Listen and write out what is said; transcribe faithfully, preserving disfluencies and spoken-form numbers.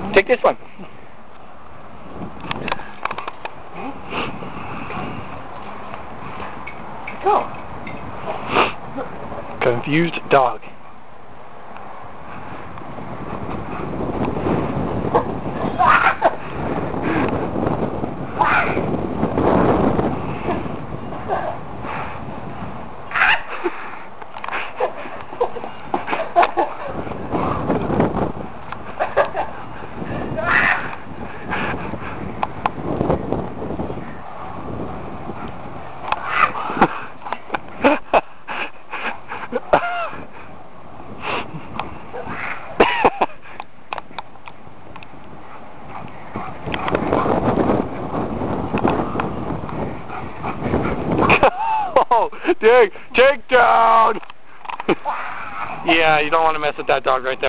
Take this one. Go. Confused dog. Oh, dig, take down! Yeah, you don't want to mess with that dog right there.